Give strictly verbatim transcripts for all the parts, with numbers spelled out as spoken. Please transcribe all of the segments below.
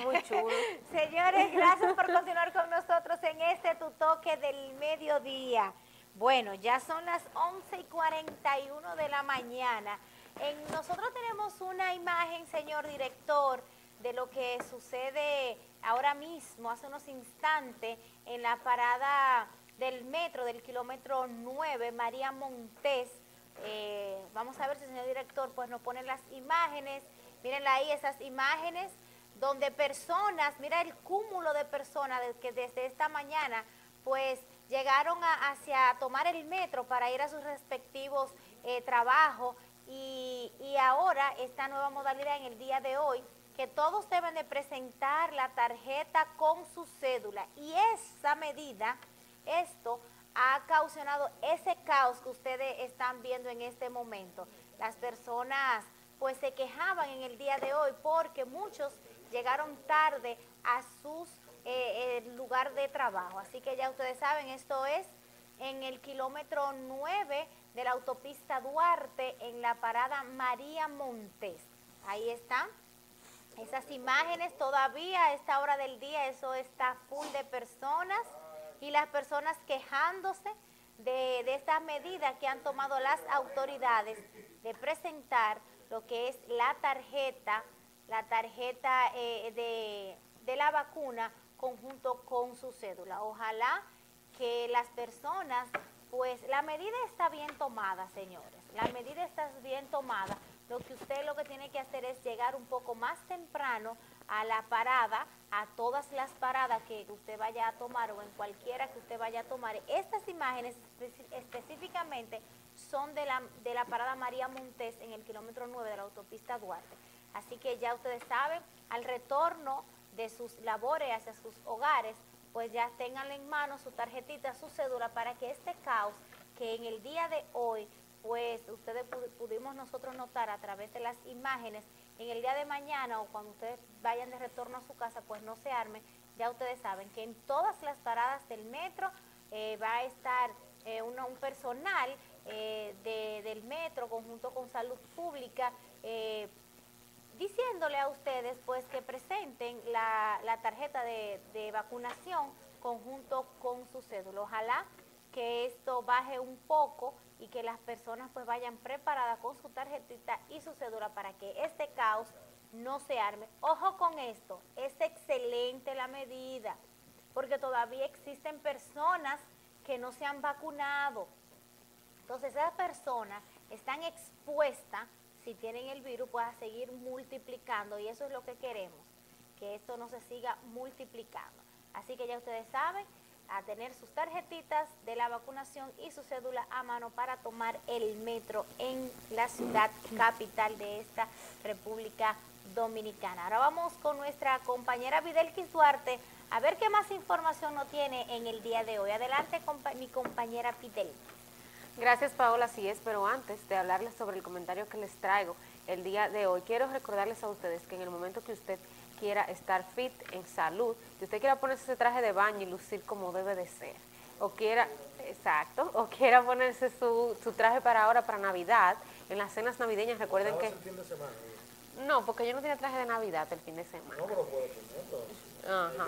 muy chulo. Señores, gracias por continuar con nosotros en este Tu Toque del Mediodía. Bueno, ya son las once y cuarenta y uno de la mañana. En, nosotros tenemos una imagen, señor director, de lo que sucede ahora mismo, hace unos instantes, en la parada del metro, del kilómetro nueve, María Montés. Eh, vamos a ver si el señor director pues nos pone las imágenes. Mírenla ahí, esas imágenes donde personas, mira el cúmulo de personas de que desde esta mañana pues llegaron a, hacia tomar el metro para ir a sus respectivos eh, trabajos y, y ahora esta nueva modalidad en el día de hoy, que todos deben de presentar la tarjeta con su cédula, y esa medida, esto ha causado ese caos que ustedes están viendo en este momento. Las personas pues se quejaban en el día de hoy porque muchos llegaron tarde a sus eh, eh, lugar de trabajo. Así que ya ustedes saben, esto es en el kilómetro nueve de la autopista Duarte, en la parada María Montés. Ahí están esas imágenes, todavía a esta hora del día eso está full de personas y las personas quejándose de, de estas medidas que han tomado las autoridades de presentar lo que es la tarjeta, la tarjeta eh, de, de la vacuna conjunto con su cédula. Ojalá que las personas, pues la medida está bien tomada, señores, la medida está bien tomada. Lo que usted lo que tiene que hacer es llegar un poco más temprano a la parada, a todas las paradas que usted vaya a tomar o en cualquiera que usted vaya a tomar. Estas imágenes específicamente son de la, de la parada María Montés en el kilómetro nueve de la autopista Duarte. Así que ya ustedes saben, al retorno de sus labores hacia sus hogares, pues ya tengan en mano su tarjetita, su cédula, para que este caos que en el día de hoy pues ustedes pudimos nosotros notar a través de las imágenes, en el día de mañana o cuando ustedes vayan de retorno a su casa, pues no se arme. Ya ustedes saben que en todas las paradas del metro eh, va a estar eh, una, un personal eh, de, del metro conjunto con salud pública, eh, diciéndole a ustedes pues que presenten la, la tarjeta de, de vacunación conjunto con su cédula. Ojalá que esto baje un poco y que las personas pues vayan preparadas con su tarjetita y su cédula para que este caos no se arme. Ojo con esto, es excelente la medida, porque todavía existen personas que no se han vacunado. Entonces esas personas están expuestas, si tienen el virus, pues a seguir multiplicando, y eso es lo que queremos, que esto no se siga multiplicando. Así que ya ustedes saben, a tener sus tarjetitas de la vacunación y su cédula a mano para tomar el metro en la ciudad capital de esta República Dominicana. Ahora vamos con nuestra compañera Videlquis Duarte a ver qué más información nos tiene en el día de hoy. Adelante, compa mi compañera Videlquis. Gracias, Paola, así es, pero antes de hablarles sobre el comentario que les traigo el día de hoy, quiero recordarles a ustedes que en el momento que usted quiera estar fit en salud, si usted quiera ponerse ese traje de baño y lucir como debe de ser, o quiera, exacto, o quiera ponerse su, su traje para ahora, para Navidad, en las cenas navideñas, recuerden que... El fin de semana, no, porque yo no tenía traje de Navidad el fin de semana. no, pero puede ponerlo.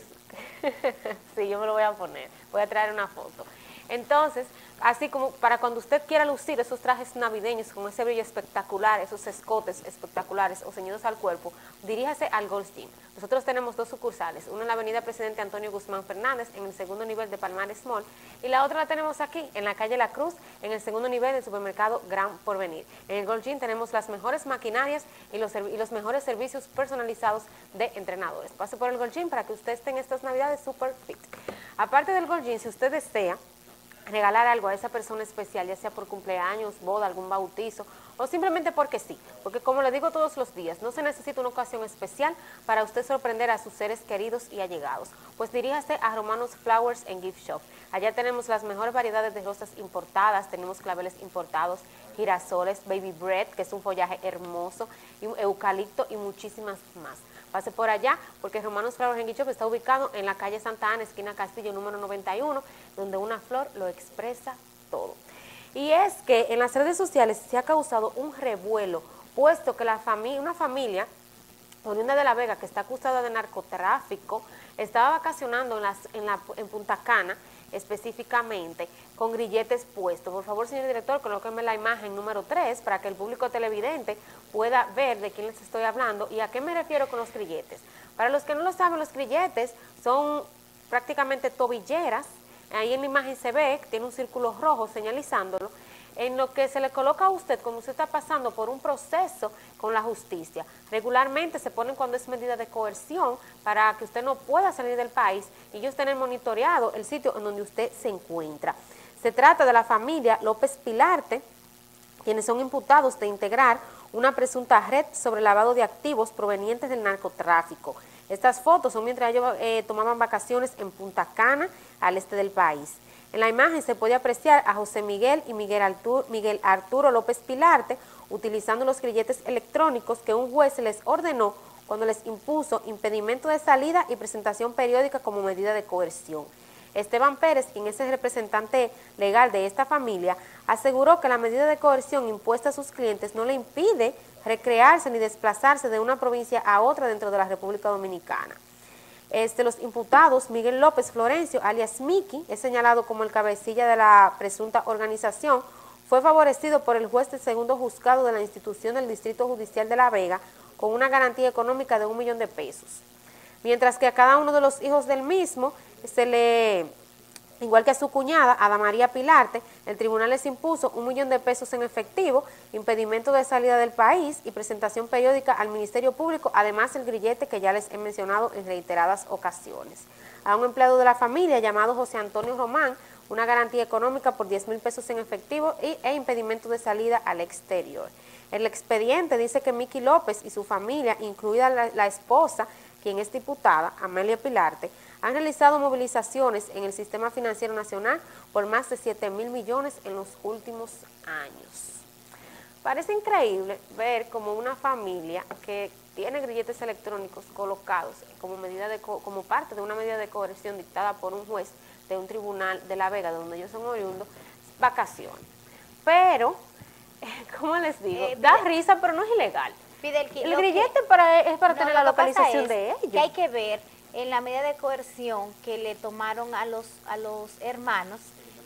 Ajá. Sí, yo me lo voy a poner, voy a traer una foto. Entonces, así como para cuando usted quiera lucir esos trajes navideños con ese brillo espectacular, esos escotes espectaculares o ceñidos al cuerpo, diríjase al Gold's Gym. Nosotros tenemos dos sucursales, una en la avenida Presidente Antonio Guzmán Fernández, en el segundo nivel de Palmares Mall, y la otra la tenemos aquí, en la calle La Cruz, en el segundo nivel del supermercado Gran Porvenir. En el Gold's Gym tenemos las mejores maquinarias y los, y los mejores servicios personalizados de entrenadores. Pase por el Gold's Gym para que usted esté en estas navidades super fit. Aparte del Gold's Gym, si usted desea regalar algo a esa persona especial, ya sea por cumpleaños, boda, algún bautizo, o simplemente porque sí, porque como le digo todos los días, no se necesita una ocasión especial para usted sorprender a sus seres queridos y allegados, pues diríjase a Romanos Flowers and Gift Shop. Allá tenemos las mejores variedades de rosas importadas, tenemos claveles importados, girasoles, baby bread, que es un follaje hermoso, y eucalipto y muchísimas más. Pase por allá, porque Romanos Flowers and Gift Shop está ubicado en la calle Santa Ana, esquina Castillo, número noventa y uno, donde una flor lo expresa todo. Y es que en las redes sociales se ha causado un revuelo, puesto que la familia, una familia oriunda de La Vega, que está acusada de narcotráfico, estaba vacacionando en, las, en, la, en Punta Cana, específicamente, con grilletes puestos. Por favor, señor director, colóqueme la imagen número tres para que el público televidente pueda ver de quién les estoy hablando y a qué me refiero con los grilletes. Para los que no lo saben, los grilletes son prácticamente tobilleras. Ahí en la imagen se ve que tiene un círculo rojo señalizándolo, en lo que se le coloca a usted cuando usted está pasando por un proceso con la justicia. Regularmente se ponen cuando es medida de coerción para que usted no pueda salir del país y ellos tener monitoreado el sitio en donde usted se encuentra. Se trata de la familia López Pilarte, quienes son imputados de integrar una presunta red sobre lavado de activos provenientes del narcotráfico. Estas fotos son mientras ellos eh, tomaban vacaciones en Punta Cana, al este del país. En la imagen se puede apreciar a José Miguel y Miguel Arturo, Miguel Arturo López Pilarte utilizando los grilletes electrónicos que un juez les ordenó cuando les impuso impedimento de salida y presentación periódica como medida de coerción. Esteban Pérez, quien es el representante legal de esta familia, aseguró que la medida de coerción impuesta a sus clientes no le impide recrearse ni desplazarse de una provincia a otra dentro de la República Dominicana. Este, los imputados, Miguel López Florencio, alias Miki, es señalado como el cabecilla de la presunta organización, fue favorecido por el juez del segundo juzgado de la institución del Distrito Judicial de La Vega con una garantía económica de un millón de pesos. Mientras que a cada uno de los hijos del mismo se le, igual que a su cuñada, Ada María Pilarte, el tribunal les impuso un millón de pesos en efectivo, impedimento de salida del país y presentación periódica al Ministerio Público, además el grillete que ya les he mencionado en reiteradas ocasiones. A un empleado de la familia llamado José Antonio Román, una garantía económica por diez mil pesos en efectivo y, e impedimento de salida al exterior. El expediente dice que Miki López y su familia, incluida la, la esposa, quien es diputada, Amelia Pilarte, han realizado movilizaciones en el sistema financiero nacional por más de siete mil millones en los últimos años. Parece increíble ver como una familia que tiene grilletes electrónicos colocados como, medida de co como parte de una medida de coerción dictada por un juez de un tribunal de La Vega, de donde ellos son oriundos, vacaciones. Pero, ¿cómo les digo? Eh, da risa, pero no es ilegal. Fidel, el grillete que, para, es para no, tener la localización de ellos. Que hay que ver en la medida de coerción que le tomaron a los a los hermanos,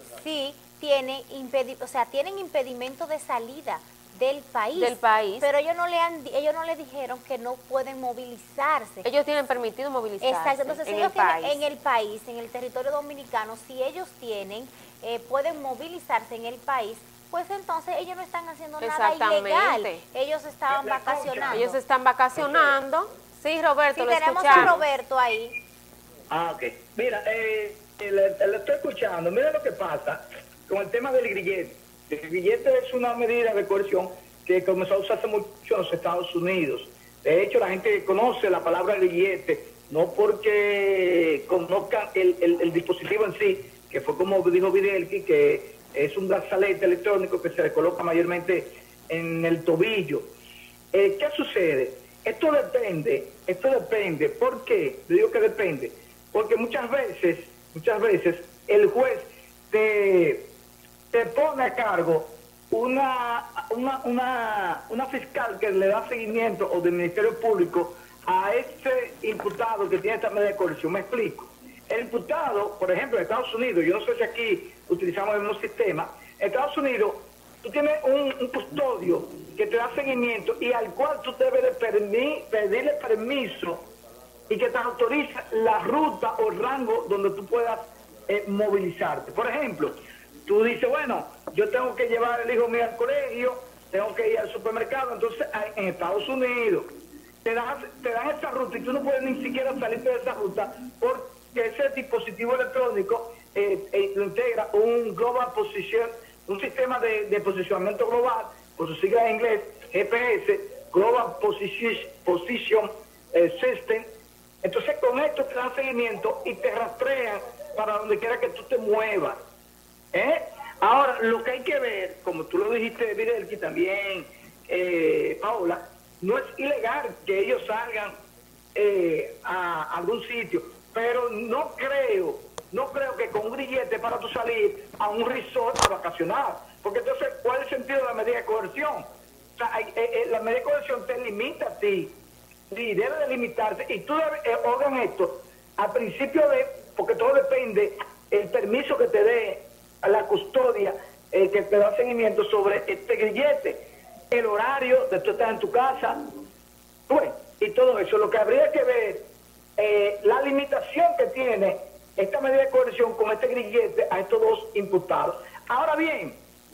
sí tienen impedi o sea, tienen impedimento de salida del país. Del país. Pero ellos no le han ellos no le dijeron que no pueden movilizarse. Ellos tienen permitido movilizarse. Exacto, entonces en ellos el tienen país. en el país, en el territorio dominicano, si ellos tienen eh, pueden movilizarse en el país, pues entonces ellos no están haciendo nada ilegal. Ellos estaban vacacionando. Ellos están vacacionando. Sí, Roberto, sí, lo tenemos escuchamos. a Roberto ahí. Ah, ok. Mira, eh, le, le estoy escuchando. Mira lo que pasa con el tema del grillete. El grillete es una medida de coerción que comenzó a usarse mucho en los Estados Unidos. De hecho, la gente conoce la palabra grillete, no porque conozcan el, el, el dispositivo en sí, que fue como dijo Videlki, que es un brazalete electrónico que se le coloca mayormente en el tobillo. Eh, ¿Qué sucede? Esto depende, esto depende. ¿Por qué? Le digo que depende. Porque muchas veces, muchas veces, el juez te, te pone a cargo una, una, una, una fiscal que le da seguimiento o del Ministerio Público a ese imputado que tiene esta medida de coerción. Me explico. El imputado, por ejemplo, en Estados Unidos, yo no sé si aquí utilizamos el mismo sistema, en Estados Unidos tú tienes un, un custodio que te da seguimiento y al cual tú debes de permi pedirle permiso y que te autoriza la ruta o rango donde tú puedas eh, movilizarte. Por ejemplo, tú dices, bueno, yo tengo que llevar al hijo mío al colegio, tengo que ir al supermercado, entonces en Estados Unidos te dan, te dan esa ruta y tú no puedes ni siquiera salirte de esa ruta porque ese dispositivo electrónico eh, eh, lo integra un Global Position, un sistema de, de posicionamiento global, por su sigla en inglés, G P S, Global Position, Position eh, System. Entonces con esto te dan seguimiento y te rastrean para donde quiera que tú te muevas. ¿Eh? Ahora, lo que hay que ver, como tú lo dijiste, Videlki, también, eh, Paola, no es ilegal que ellos salgan eh, a algún sitio, pero no creo, no creo que con un grillete para tú salir a un resort a vacacionar, porque entonces, ¿cuál es el sentido de la medida de coerción? O sea, hay, eh, eh, la medida de coerción te limita a ti Sí, debe de limitarse. Y tú debes, eh, oigan esto, al principio de, porque todo depende, el permiso que te dé a la custodia, eh, que te da seguimiento sobre este grillete, el horario de tú estar en tu casa, pues, y todo eso. Lo que habría que ver, eh, la limitación que tiene esta medida de coerción con este grillete a estos dos imputados. Ahora bien,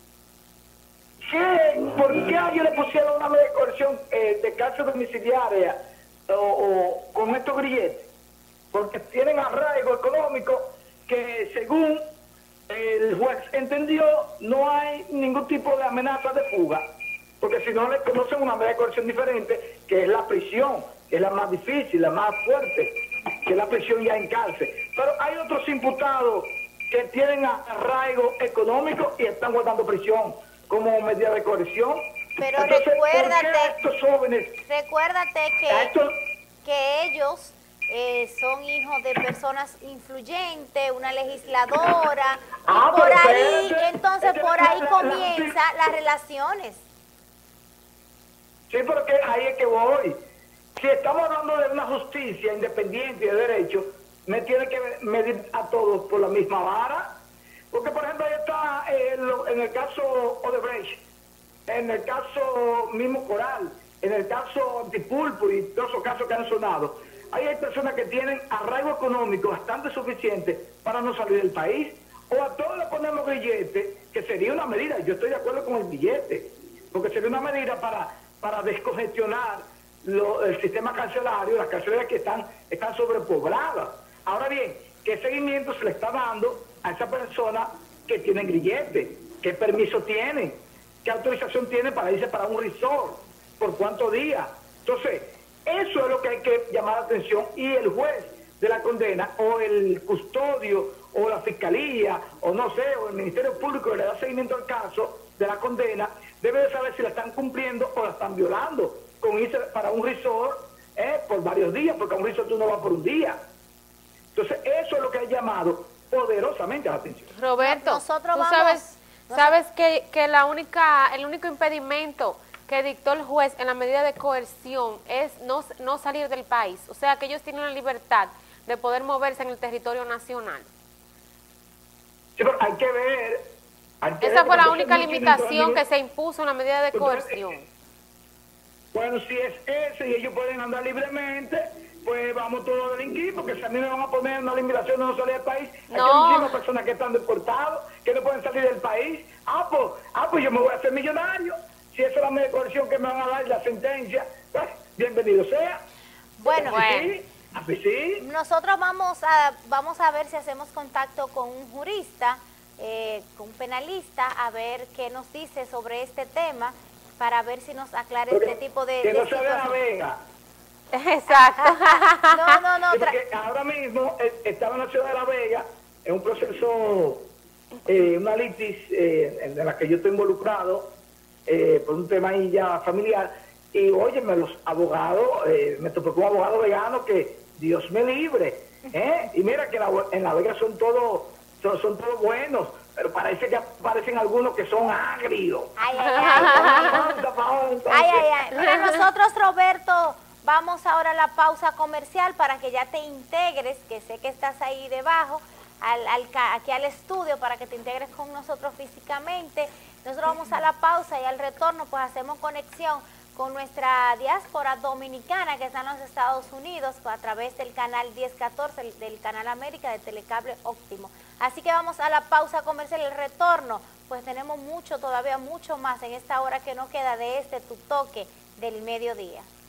¿qué, ¿por qué a ellos le pusieron una medida de coerción eh, de cárcel domiciliaria o, o con estos grilletes? Porque tienen arraigo económico que, según el juez entendió, no hay ningún tipo de amenaza de fuga, porque si no le conocen una medida de coerción diferente, que es la prisión, que es la más difícil, la más fuerte, que es la prisión ya en cárcel. Pero hay otros imputados que tienen arraigo económico y están guardando prisión como medida de coerción. Pero Entonces, recuérdate, ¿por qué a estos jóvenes, recuérdate a que, estos, que ellos eh, son hijos de personas influyentes, una legisladora, Ah, y por pero ahí, espérate, entonces es que por la- ahí la- la- comienzan las relaciones. Sí, porque ahí es que voy. Si estamos hablando de una justicia independiente y de derecho, me tiene que medir a todos por la misma vara. Porque, por ejemplo, ahí está eh, lo- en el caso Odebrecht, en el caso mismo Coral, en el caso Antipulpo y todos esos casos que han sonado. Ahí hay personas que tienen arraigo económico bastante suficiente para no salir del país. O a todos le ponemos billete, que sería una medida. Yo estoy de acuerdo con el billete, porque sería una medida para, para descongestionar lo, el sistema carcelario, las carceleras que están, están sobrepobladas. Ahora bien, ¿qué seguimiento se le está dando a esa persona que tiene grillete? ¿Qué permiso tiene? ¿Qué autorización tiene para irse para un resort? ¿Por cuántos días? Entonces, eso es lo que hay que llamar la atención, y el juez de la condena, o el custodio, o la fiscalía, o no sé, o el Ministerio Público que le da seguimiento al caso de la condena, debe de saber si la están cumpliendo o la están violando, con irse para un resort eh, por varios días, porque a un resort tú no vas por un día. Entonces, eso es lo que ha llamado poderosamente la atención. Roberto, Nosotros tú vamos- sabes, nosotros- sabes que, que la única, el único impedimento que dictó el juez en la medida de coerción es no, no salir del país. O sea, que ellos tienen la libertad de poder moverse en el territorio nacional. Sí, pero hay que ver... hay que Esa ver, fue la porque única entonces no tienen limitación ningún- que se impuso en la medida de Entonces, coerción. Bueno, si es ese y ellos pueden andar libremente, pues vamos todos a delinquir, porque si a mí me van a poner una limitación de no salir del país, hay No. muchísimas personas que están deportados, que no pueden salir del país. Ah, pues, ah, pues yo me voy a hacer millonario. Si esa es la medida de coerción que me van a dar y la sentencia, pues bienvenido sea. Bueno, Así Bueno. sí, así sí. nosotros vamos a, vamos a ver si hacemos contacto con un jurista, eh, con un penalista, a ver qué nos dice sobre este tema, para ver si nos aclara Porque- este tipo de, que de no sea de la situación. Vega. Exacto. No, no, no. Sí, tra- porque ahora mismo eh, estaba en la ciudad de La Vega, en un proceso, eh, una litis eh, en en la que yo estoy involucrado, eh, por un tema ahí ya familiar, y óyeme, los abogados, eh, me topé con un abogado vegano que Dios me libre, ¿eh? Y mira que la- en La Vega son todos son, son todos buenos, pero parece que aparecen algunos que son agrios. Ay, ay, ay. Entonces, Ay, ay, ay. Mira, nosotros, Roberto, vamos ahora a la pausa comercial para que ya te integres, que sé que estás ahí debajo, al, al ca- aquí al estudio, para que te integres con nosotros físicamente. Nosotros vamos a la pausa y al retorno pues hacemos conexión con nuestra diáspora dominicana que está en los Estados Unidos a través del canal diez catorce, el- del canal América de Telecable Óptimo. Así que vamos a la pausa comercial, el retorno, pues tenemos mucho, todavía mucho más en esta hora que nos queda de este tu toque del mediodía.